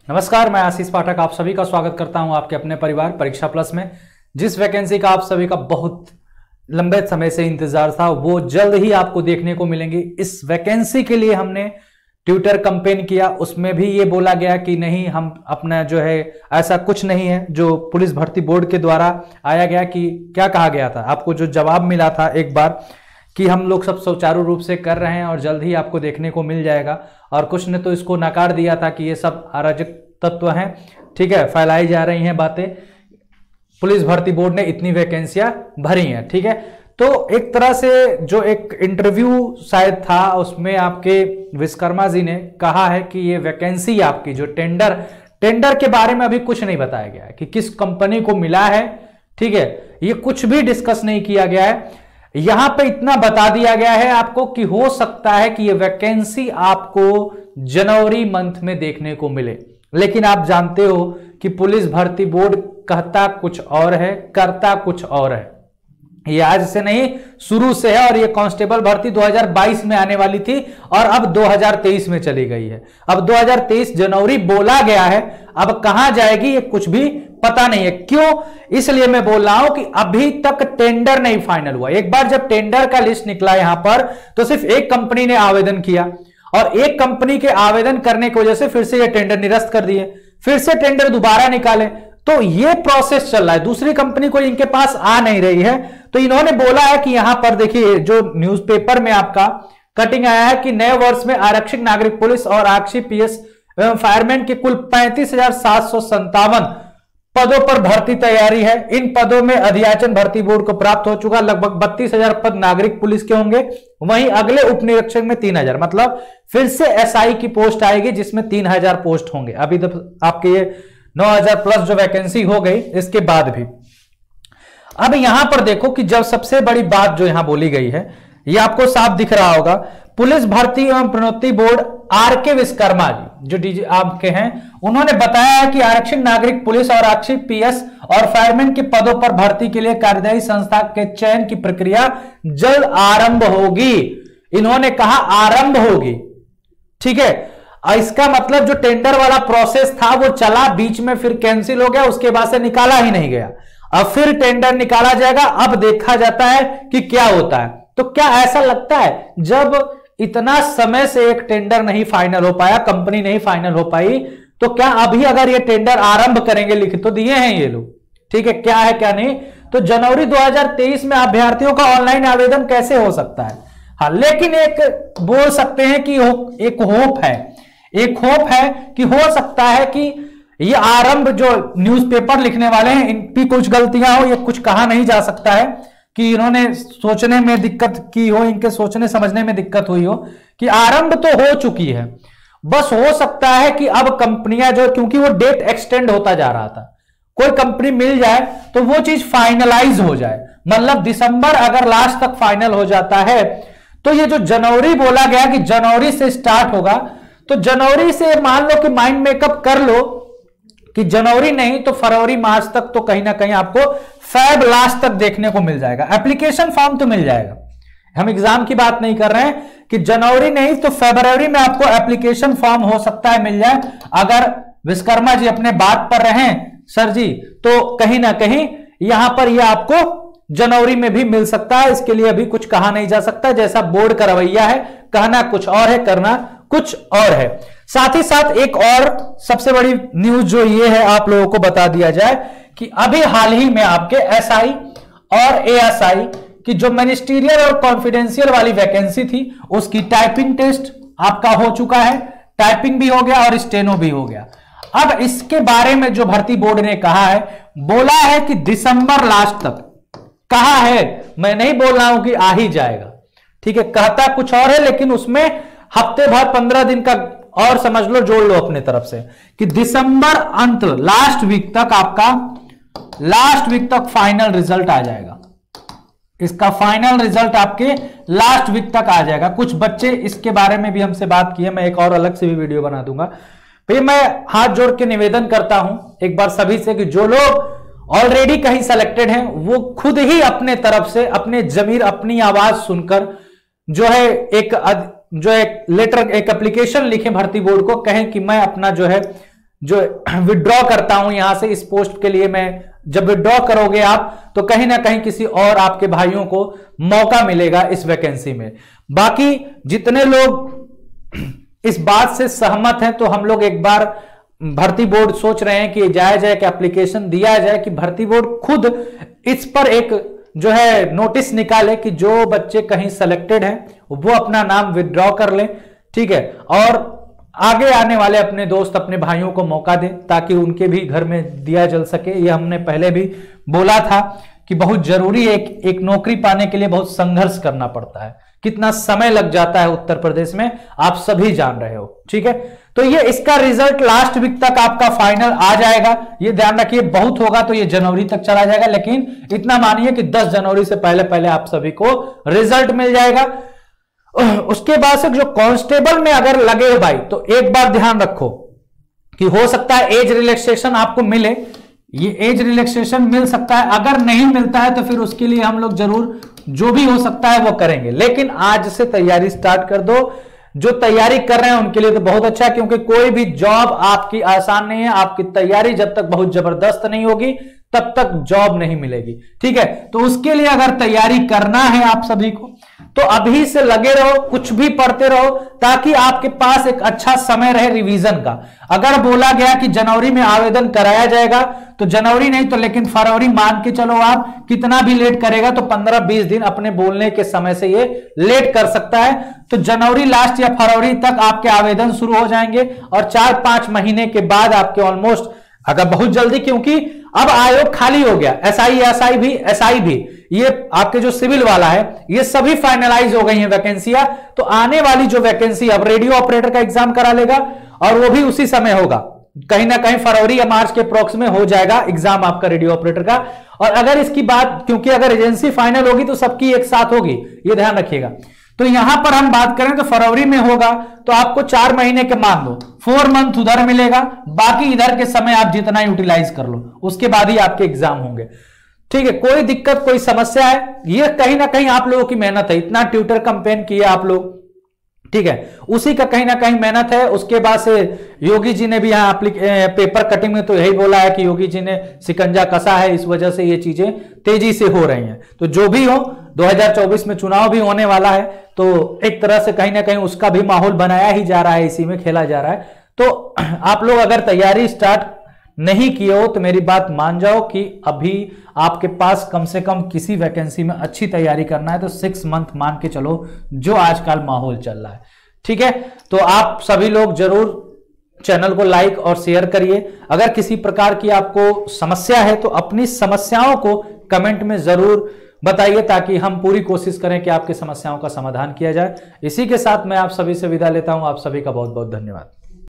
नमस्कार, मैं आशीष पाठक आप सभी का स्वागत करता हूं आपके अपने परिवार परीक्षा प्लस में। जिस वैकेंसी का आप सभी का बहुत लंबे समय से इंतजार था वो जल्द ही आपको देखने को मिलेंगी। इस वैकेंसी के लिए हमने ट्विटर कैंपेन किया, उसमें भी ये बोला गया कि नहीं, हम अपना जो है ऐसा कुछ नहीं है। जो पुलिस भर्ती बोर्ड के द्वारा आया गया कि क्या कहा गया था, आपको जो जवाब मिला था एक बार कि हम लोग सब सुचारू रूप से कर रहे हैं और जल्द ही आपको देखने को मिल जाएगा। और कुछ ने तो इसको नकार दिया था कि ये सब अराजक तत्व हैं, ठीक है, फैलाई जा रही हैं बातें। पुलिस भर्ती बोर्ड ने इतनी वैकेंसियां भरी हैं, ठीक है। तो एक तरह से जो एक इंटरव्यू शायद था उसमें आपके विश्वकर्मा जी ने कहा है कि ये वैकेंसी आपकी जो टेंडर के बारे में अभी कुछ नहीं बताया गया है कि किस कंपनी को मिला है, ठीक है, ये कुछ भी डिस्कस नहीं किया गया है। यहां पे इतना बता दिया गया है आपको कि हो सकता है कि ये वैकेंसी आपको जनवरी मंथ में देखने को मिले, लेकिन आप जानते हो कि पुलिस भर्ती बोर्ड कहता कुछ और है, करता कुछ और है। ये आज से नहीं, शुरू से है। और ये कांस्टेबल भर्ती 2022 में आने वाली थी और अब 2023 में चली गई है। अब 2023 जनवरी बोला गया है, अब कहां जाएगी ये कुछ भी पता नहीं है। क्यों? इसलिए मैं बोल रहा हूं कि अभी तक टेंडर नहीं फाइनल हुआ। एक बार जब टेंडर का लिस्ट निकला यहां पर तो सिर्फ एक कंपनी ने आवेदन किया और एक कंपनी के आवेदन करने की वजह से फिर से ये टेंडर निरस्त कर दिए, फिर से टेंडर दोबारा निकाले। तो ये प्रोसेस चल रहा है, दूसरी कंपनी को इनके पास आ नहीं रही है। तो इन्होंने बोला है कि यहां पर देखिए जो न्यूज़पेपर में आपका कटिंग आया है कि नए वर्ष में आरक्षित नागरिक पुलिस और आरक्षित पीएस एवं फायरमैन के कुल 35,757 पदों पर भर्ती तैयारी है। इन पदों में अधियाचन भर्ती बोर्ड को प्राप्त हो चुका। लगभग 32,000 पद नागरिक पुलिस के होंगे, वहीं अगले उप निरीक्षक में 3,000, मतलब फिर से एसआई की पोस्ट आएगी जिसमें 3,000 पोस्ट होंगे। अभी तो आपके ये 9,000 प्लस जो वैकेंसी हो गई इसके बाद भी। अब यहां पर देखो कि जब सबसे बड़ी बात जो यहां बोली गई है, ये आपको साफ दिख रहा होगा, पुलिस भर्ती एवं प्रोन्नति बोर्ड आर.के. विश्वकर्मा जी जो डीजी आपके हैं, उन्होंने बताया है कि आरक्षित नागरिक पुलिस और आरक्षित पीएस और फायरमैन के पदों पर भर्ती के लिए कार्यदायी संस्था के चयन की प्रक्रिया जल्द आरंभ होगी। इन्होंने कहा आरंभ होगी, ठीक है। इसका मतलब जो टेंडर वाला प्रोसेस था वो चला, बीच में फिर कैंसिल हो गया, उसके बाद से निकाला ही नहीं गया। अब फिर टेंडर निकाला जाएगा, अब देखा जाता है कि क्या होता है। तो क्या ऐसा लगता है जब इतना समय से एक टेंडर नहीं फाइनल हो पाया, कंपनी नहीं फाइनल हो पाई, तो क्या अभी अगर ये टेंडर आरंभ करेंगे, लिख तो दिए हैं ये लोग, ठीक है, क्या है क्या नहीं। तो जनवरी 2023 में अभ्यर्थियों का ऑनलाइन आवेदन कैसे हो सकता है? हाँ, लेकिन एक बोल सकते हैं कि एक होप है कि हो सकता है कि ये आरंभ जो न्यूज़पेपर लिखने वाले हैं इनकी कुछ गलतियां हो, ये कुछ कहा नहीं जा सकता है कि इन्होंने सोचने में दिक्कत की हो, इनके सोचने समझने में दिक्कत हुई हो कि आरंभ तो हो चुकी है। बस हो सकता है कि अब कंपनियां जो, क्योंकि वो डेट एक्सटेंड होता जा रहा था, कोई कंपनी मिल जाए तो वो चीज फाइनलाइज हो जाए, मतलब दिसंबर अगर लास्ट तक फाइनल हो जाता है तो ये जो जनवरी बोला गया कि जनवरी से स्टार्ट होगा, तो जनवरी से मान लो कि माइंड मेकअप कर लो कि जनवरी नहीं तो फरवरी मार्च तक तो कहीं ना कहीं आपको फेब लास्ट तक देखने को मिल जाएगा। एप्लीकेशन फॉर्म तो मिल जाएगा, हम एग्जाम की बात नहीं कर रहे हैं कि जनवरी नहीं तो फरवरी में आपको एप्लीकेशन फॉर्म हो सकता है मिल जाए। अगर विश्वकर्मा जी अपने बात पर रहें सर जी, तो कहीं ना कहीं यहां पर यह आपको जनवरी में भी मिल सकता है। इसके लिए अभी कुछ कहा नहीं जा सकता, जैसा बोर्ड का रवैया है, कहना कुछ और है, करना कुछ और है। साथ ही साथ एक और सबसे बड़ी न्यूज जो ये है आप लोगों को बता दिया जाए कि अभी हाल ही में आपके एसआई और एएसआई की जो मिनिस्ट्रियल और कॉन्फिडेंशियल वाली वैकेंसी थी उसकी टाइपिंग टेस्ट आपका हो चुका है, टाइपिंग भी हो गया और स्टेनो भी हो गया। अब इसके बारे में जो भर्ती बोर्ड ने कहा है, बोला है कि दिसंबर लास्ट तक, कहा है, मैं नहीं बोल रहा हूं कि आ ही जाएगा, ठीक है, कहता कुछ और है, लेकिन उसमें हफ्ते भर 15 दिन का और समझ लो, जोड़ लो अपने तरफ से कि दिसंबर अंत लास्ट वीक तक फाइनल रिजल्ट आ जाएगा। इसका फाइनल रिजल्ट आपके लास्ट वीक तक आ जाएगा। कुछ बच्चे इसके बारे में भी हमसे बात की है, मैं एक और अलग से भी वीडियो बना दूंगा। भाई मैं हाथ जोड़ के निवेदन करता हूं एक बार सभी से कि जो लोग ऑलरेडी कहीं सेलेक्टेड हैं वो खुद ही अपने तरफ से अपने जमीर अपनी आवाज सुनकर जो है एक लेटर, एक एप्लीकेशन लिखे भर्ती बोर्ड को, कहें कि मैं अपना जो है जो विड्रॉ करता हूं यहां से इस पोस्ट के लिए, मैं जब विड्रॉ करोगे आप तो कहीं ना कहीं किसी और आपके भाइयों को मौका मिलेगा इस वैकेंसी में। बाकी जितने लोग इस बात से सहमत हैं तो हम लोग एक बार भर्ती बोर्ड सोच रहे हैं कि जाया जाए कि एप्लीकेशन दिया जाए कि भर्ती बोर्ड खुद इस पर एक जो है नोटिस निकाले कि जो बच्चे कहीं सेलेक्टेड हैं वो अपना नाम विड्रॉ कर लें, ठीक है, और आगे आने वाले अपने दोस्त अपने भाइयों को मौका दें ताकि उनके भी घर में दिया जल सके। ये हमने पहले भी बोला था कि बहुत जरूरी है, एक नौकरी पाने के लिए बहुत संघर्ष करना पड़ता है, कितना समय लग जाता है उत्तर प्रदेश में आप सभी जान रहे हो, ठीक है। तो ये इसका रिजल्ट लास्ट वीक तक आपका फाइनल आ जाएगा, ये ध्यान रखिए। बहुत होगा तो ये जनवरी तक चला जाएगा, लेकिन इतना मानिए कि 10 जनवरी से पहले पहले आप सभी को रिजल्ट मिल जाएगा। उसके बाद से जो कांस्टेबल में अगर लगे हो भाई तो एक बार ध्यान रखो कि हो सकता है एज रिलैक्सेशन आपको मिले, ये एज रिलैक्सेशन मिल सकता है। अगर नहीं मिलता है तो फिर उसके लिए हम लोग जरूर जो भी हो सकता है वो करेंगे, लेकिन आज से तैयारी स्टार्ट कर दो। जो तैयारी कर रहे हैं उनके लिए तो बहुत अच्छा है, क्योंकि कोई भी जॉब आपकी आसान नहीं है। आपकी तैयारी जब तक बहुत जबरदस्त नहीं होगी तब तक जॉब नहीं मिलेगी, ठीक है। तो उसके लिए अगर तैयारी करना है आप सभी को तो अभी से लगे रहो, कुछ भी पढ़ते रहो ताकि आपके पास एक अच्छा समय रहे रिवीजन का। अगर बोला गया कि जनवरी में आवेदन कराया जाएगा तो जनवरी नहीं तो लेकिन फरवरी मान के चलो, आप कितना भी लेट करेगा तो 15-20 दिन अपने बोलने के समय से ये लेट कर सकता है। तो जनवरी लास्ट या फरवरी तक आपके आवेदन शुरू हो जाएंगे और 4-5 महीने के बाद आपके ऑलमोस्ट, अगर बहुत जल्दी, क्योंकि अब आयोग खाली हो गया, एसआई भी ये आपके जो सिविल वाला है ये सभी फाइनलाइज हो गई हैं वैकेंसियां। तो आने वाली जो वैकेंसी, अब रेडियो ऑपरेटर का एग्जाम करा लेगा और वो भी उसी समय होगा, कहीं ना कहीं फरवरी या मार्च के अप्रोक्स में हो जाएगा एग्जाम आपका रेडियो ऑपरेटर का। और अगर इसकी बात, क्योंकि अगर एजेंसी फाइनल होगी तो सबकी एक साथ होगी, ये ध्यान रखिएगा। तो यहां पर हम बात करें तो फरवरी में होगा तो आपको 4 महीने के मान लो, 4 मंथ उधर मिलेगा, बाकी इधर के समय आप जितना यूटिलाइज कर लो, उसके बाद ही आपके एग्जाम होंगे, ठीक है। कोई दिक्कत कोई समस्या है, ये कहीं ना कहीं आप लोगों की मेहनत है, इतना ट्यूटर कैंपेन किया आप लोग, ठीक है, उसी का कहीं ना कहीं मेहनत है। उसके बाद से योगी जी ने भी यहाँ पेपर कटिंग में तो यही बोला है कि योगी जी ने शिकंजा कसा है, इस वजह से ये चीजें तेजी से हो रही हैं। तो जो भी हो, 2024 में चुनाव भी होने वाला है, तो एक तरह से कहीं ना कहीं उसका भी माहौल बनाया ही जा रहा है, इसी में खेला जा रहा है। तो आप लोग अगर तैयारी स्टार्ट नहीं किए हो तो मेरी बात मान जाओ कि अभी आपके पास कम से कम किसी वैकेंसी में अच्छी तैयारी करना है तो 6 मंथ मान के चलो, जो आजकल माहौल चल रहा है, ठीक है। तो आप सभी लोग जरूर चैनल को लाइक और शेयर करिए। अगर किसी प्रकार की आपको समस्या है तो अपनी समस्याओं को कमेंट में जरूर बताइए ताकि हम पूरी कोशिश करें कि आपकी समस्याओं का समाधान किया जाए। इसी के साथ मैं आप सभी से विदा लेता हूं। आप सभी का बहुत बहुत धन्यवाद।